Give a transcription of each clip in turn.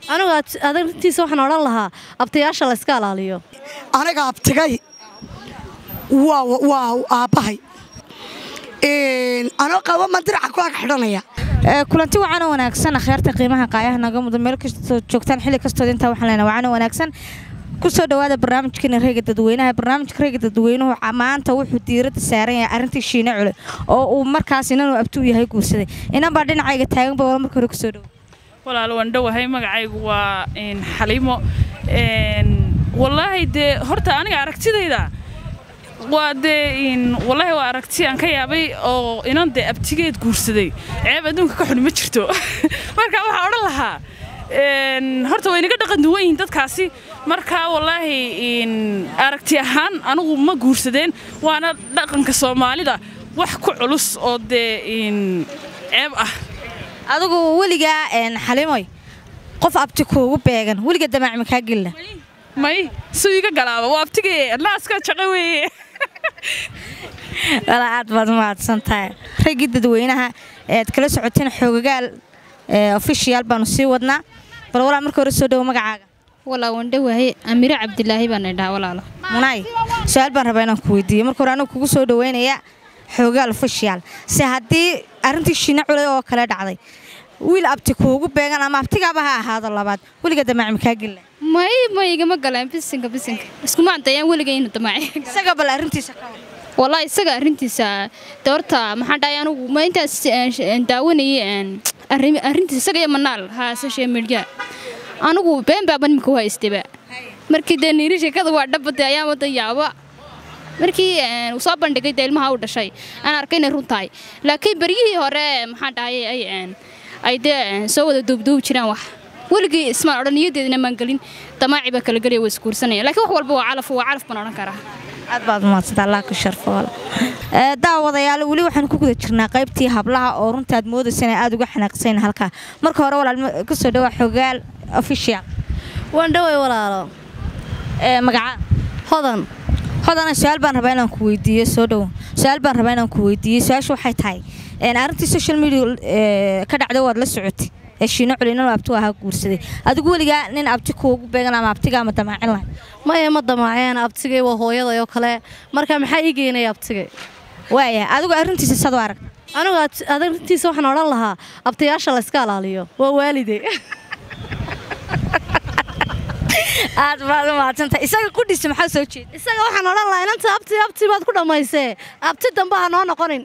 anigu adeertiisa waxaan odhan lahaa abtayaasha la iska ilaaliyo aniga abtigay waa aabbahay anoo qabo mandiraca ku ag xidhanaya kulanti wacan wanaagsan akhyaarta qiimaha qaayaha naga mudan meel kastoo joogtaan xilli kastoo inta waxaan leenahay wacan wanaagsan ku soo dhawaada barnaamijkeena reega dadweynaha barnaamijka reega dadweynuhu maanta wuxuu diiradda saaran yahay arrintii Shiine Cule oo uu markaas inuu abtu yahay guursaday inan baa dhinacayga taagan baa markii hore ku soo dhaw walaal waan dhawahay magacaygu waa Xaliimo wallahi de horta aniga aragtidayda waa de wallahi waa aragti aan ka yaabay oo inan de abtigeed guursaday ceeb adduunka ka xun ma jirto marka waxa oran lahaa horta way naga dhaqan duwan yihiin dadkaasi marka wallahi aragti ahaan anigu ma guursadeen waana dhaqanka Soomaalida wax ku culus oo de ceeb ah adigu waliga Xaliimoy qof abti kuugu beegan waliga damac ma ka gilla may soo iga galaaba waa abtigee laaska shaqo weeye wala aad baad mahadsantahay reega dadweynaha aad kala socoteen xogagaal official baanu sii wadnaa bal walaal markii hore soo dhaw magacaaga wala waan dhawahay Amira Cabdilaahi baan dhahay walaalo munay su'aal baan rabaa inaan ku weydiiyo markii hore anigu kugu soo dhaweynaya xogagaal official si haddii arrintii Shiine Cule oo kala dhacday wiil abti kuugu beegan ama abtigaaba ha ahaado labaad waliga damac ma ka gilla may igama galaan bisinka isku maantayaan waliga inuu damacay isaga bal arrintiisa ka wallahi isaga arrintiisa doorta maxaan dhahay anigu ma intaas daawanayay arrintiisa isaga manaal ha social media anigu been baaban ma ku haystaba markii de niiri sheekada waa dhabada ayaa wada yaaba markii uu soo bandhigay ilmaha uu dhashay aan arkay inay runtahay laakiin bariyihii hore maxaan dhahay ay de soo wada duubduub jiraan wax waligii isma oran niyadeedna maan galin damaaci ba kala galay way iskuursanayeen laakiin wax walba waa calaf baan oran karaa aad baad mahadsantahay Allah ka sharfo daawadayaal wali waxaan ku guda jirnaa qaybtii hablaha oo runta aad moodaysan aad uga xanaaqsan halka marka hore walaal ka soo dhawa xogaal official waan dhaway walaalo magaca hodan su'aal baan rabaa inaan ku weydiiyo soo dhaw su'aal baan rabaa inaan ku weydiiyo su'aashu waxay tahay arrintii social media ka dhacday waad la socotay Shiine Cule inuu abtu aha guursaday adigu waliga nin abti kuugu beegan ama abtiga ma damaacin lahayd ma damaaceen abtigay waa hooyaday oo kale marka maxay igeenay abtigay waaya adigu arrintiisa sad u arag anigu adeertiisa waxaan odhan lahaa abtayaasha la iska ilaaliyo waa waalide aad baad mahadsantahay isaga ku dhis maxaa soo jeed isaga waxaan odhan lahaa inanta abti baad ku dhamaysay abti dambe ha noo noqonin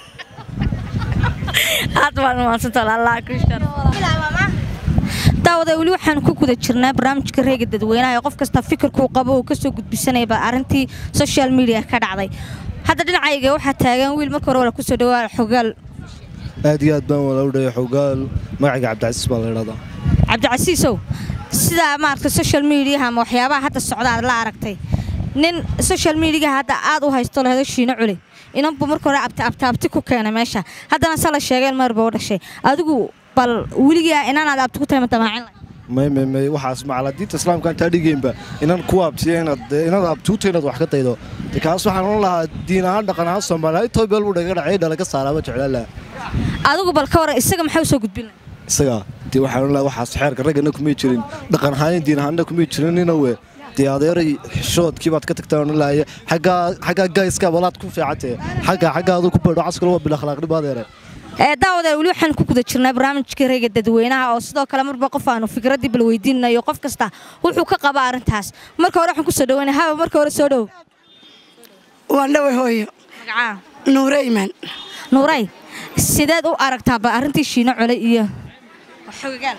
aad baad mahadsantahay Allah ku sharfo daawada wali waxaan ku guda jirnaa barnaamijka reega dadweynaha ee qof kasta fikirku qabo oo ka soo gudbisanayba arrintii social media ka dhacday hadda dhinacayga waxa taagan wiil markii hore wala ku soo dhawaad xogaal aad iyo aad baan wala u dhahay xogaal magaciga Cabdicasiis baa la yiraahdaa Cabdicasiisow sida maarka social media ama waxyaabaha hadda socda la aragtay nin social media hadda aad u haysto leedo Shiine Cule inan bu markii hore abti ku keenay meesha haddana sala sheegeen marba u dhashay adigu bal wiliga inaad abti ku tahay damaacin may waxaas macaladiinta islaamka aan taadhigeynba inan ku abtiyeen inaad abtuuta inaad wax ka taydo kaas waxaan u lahaa diin ahaan dhaqan ahaan Soomaaliyeed toobel u dhaga dhacay dhalaga saaraba jeclaa adigu bal ka hore isaga maxay soo gudbin isaga waxaan u lahaa waxaas xeerka ragana kuma jirin dhaqan ahaan diin ahaan kuma jirin inuu adeeray shoodkii baad ka tagtaan lahaye xagga gayska walaad ku fiicantay xagga aad ku beedho caskal waa bil akhlaaqni baadeere daawada wali waxaan ku guda jirnaa barnaamijka reega dadweynaha oo sidoo kale marba qof aanu fikradii bal weydiinayo qof kasta wuxuu ka qaba arrintaas marka hore waxaan ku soo dhawaynaa haba marka hore soo dhaw waan dhaway hooyo magaca Nuuray sideed u aragtaa arrintii Shiine Cule iyo xogaal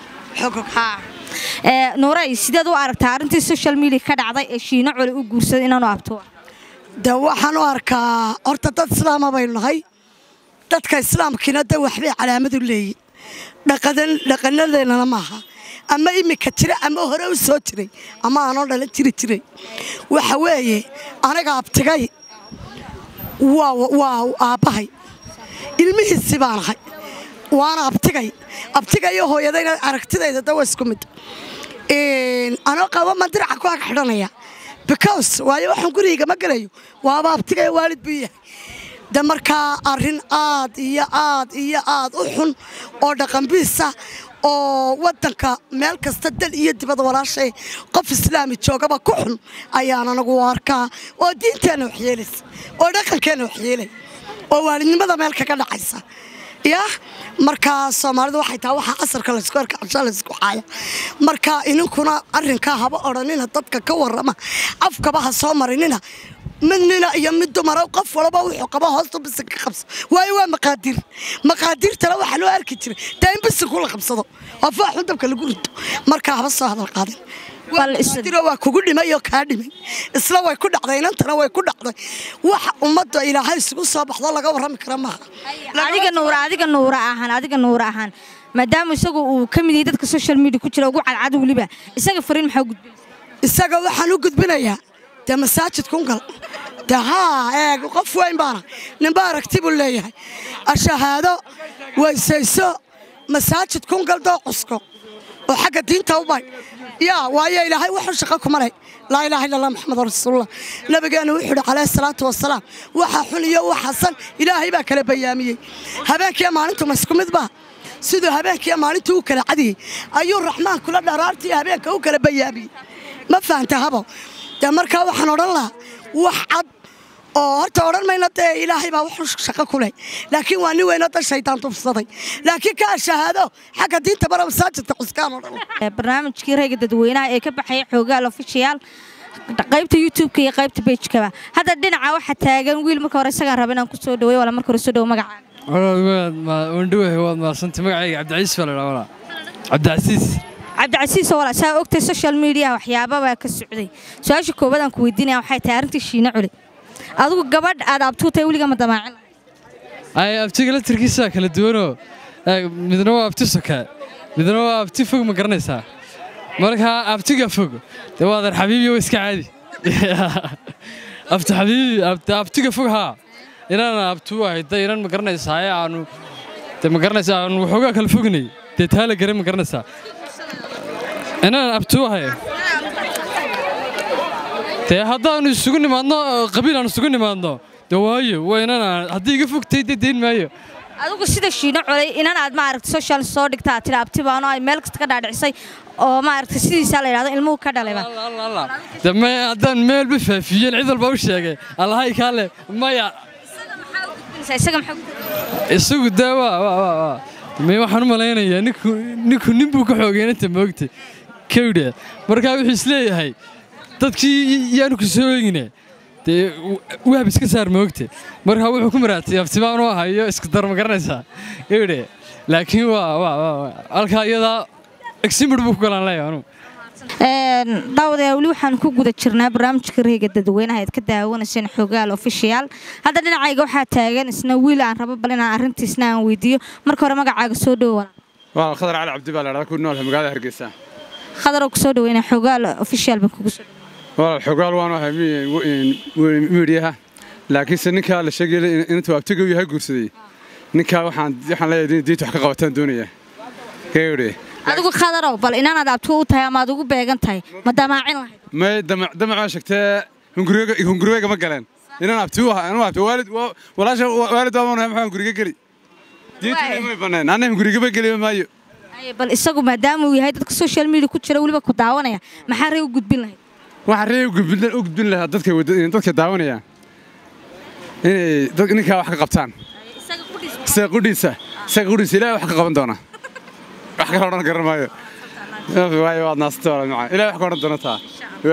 Nuuray sideed u aragtaa arrintii social media ka dhacday ee Shiine Cule u guursaday inaanu abto da waxaan u arkaa horta dad islaam bay nahay dadka islaamkina da waxbay calaamad u leeyihiin dhaqanadeena maaha ama imika jira ama hore u soo jiray ama aanoo dhalan jiray waxa weeye aniga abtigay waa aabbahay ilmihiisii baan ahay waana abtigay iyo hooyadayna aragtidayda da waa isku mid anoo qabo mandiraca ku ag xidhanaya because waayo waxaan guriga ma galayo waaba abtigay waalid buu yahay da markaa arrin aad iyo aad u xun oo dhaqan biisa oo wadanka meel kasta dal iyo dibadda walaashay qof islaami joogaba ku xun ayaan anagu arkaa oo diinteena wax yeelaysa oo dhaqankeena wax yeelay oo waalidnimada meel kaga dhacaysa yaa marka Soomaalidu waxay tahay waxa asarka la isku arkaa casha la isku xaaya marka ininkuna arrinka haba oranina dadka ka warrama afkaba ha soo marinina مننا يا مدو مرا قف ولا بوح قبا هوستو بس خبص واي مقادير ترى وحلو اركتر تاين بس كل خبصدو افا حدبك لغورد marka haba soo hadal qaadin bal isdiro waa kugu dhimayo ka dhimay isla way ku dhacday inantana way ku dhacday waxa ummadda ilaahay isugu soo baxdo laga warrami kara ma adiga nuur ahaan maadaama isagu uu kamid yahay dadka social media ku jira ugu cadcad waliba isaga fariin maxaa gudbinaysaa isaga waxaan u gudbinayaa ده مساجد كونغل ده ها قف وين بارا نبارك تبوا لي الشهادة ويسيسو مساجد كونغل ده قسكو وحق الدين توباي يا ويا إلهي وحش شقكم علي لا إله إلا الله محمد رسول الله نبي أنا وحده عليه الصلاة والسلام وححني وحسن إلهي بك لبيامي هباك يا مالنتو مسكم ذبح سيدو هباك يا مالنتو كلا عدي أيو الرحمن كل دارتي هباك وكلا بيامي ما فهمت هبا marka waxaan oran lahaa wax cad oo horta oran mayna ilaahay baa wax shaqo kulay laakiin waa nin weyn oo shaytaan tufsaday laakiin ka shahaado xagga diinta bara masaajidka quskaan oran barnaamijkii Rayga Dadweynaha ee ka baxay Xogaal Official qaybta YouTube-ka iyo qaybta page-ka hadda dhinaca waxa taagan wiil marka hore isaga raba inaan ku soo dhaweeyo wala marka hore soo dhaw magacaaga waad maasantay magacayga Cabdicasiis wala Cabdicasiis cabdicasiis wala saa ogtay social media waxyaabo ka socday su'aasha koobaad aan ku weydiinaya waxay tahay arintii Shiina Culi adigu gabadh aad abtuutay waliga ma damaacin ay abtiga la tirkiisa kala duwano midna waa abti soka midna waa abti fog ma garanaysaa marka abtiga fog dawaadar xabiibi oo iska caadi abti xabiibi abtiga fog ha inaan abtu wahay dayran ma garanaysaa aanu ma garanaysaa waxooga kala fognay taala garan ma garanaysaa أنا أبتوها تي هذا نسقني ما عندنا قبيلة نسقني ما عندنا دواية وين أنا هديك فوق تيدين معي أدوك الشيء Shiina Culi إن أنا ما عرفت social صادق تاعتي أبتي أنا ملك تكذا عدسي أو ما عرفت الشيء سالي هذا المو كذا ليه الله ده ما عندنا ميل بفيفين عيد البوشة الله هاي كله ما يا سيسقم حق السوق دوا ما waxaan u maleeynaa ninku nimbu ka xoogeen inta moogtay kawda marka wuxuu isleeyahay dadkii yaanu ku soo eegnay waab iska saar moogtay marka wuxuu ku maraatay aftimaan oo hayo iska dar ma garanaysaa kawda laakiin waa halka iyada eximid buu ku galan leeyahay dawada wali waxaan ku guda jirnaa barnaamijka Rayga Dadweynaha ee ka daawanaysan Xogaal Official hadda dhinacayga waxa taagan isna wiil aan rabo bal inaan arintiisna aan weydiiyo marka hore magacaaga soo dhawaad waa Khadar Cali Cabdi baa la ku nool magaalada Hargeysa Khadar ku soo dhaweeyna Xogaal Official baan kugu soo waa Xogaal waan wahay meediyaha laakiin ninka la sheegay inuu abtigu yahay guursaday ninka waxaan leeyahay diinta wax ka qabataan doonaya kayri adigu khadaro bal inaan adabto u tahay ama adigu beegan tahay ma damaacin lahayd ma damac sheegtay hunguriga ma galeen inaan abtuuha anuu abtu waalid walaasha waalid waa maxaan hunguriga gali diinta ma banaan anna hunguriga ba gali maayo ay bal isagu maadaama uu yahay dadka social media ku jira waliba ku daawanaya maxaa reey u gudbin lahayd waxa reey u gudbin lahayd dadka daawanaya dad ninka wax ka qabtaan isaga qudhiisa ilaa wax ka qaban doona wax ka oran garan maayo waad naasto ilaa wax ka oran doontaa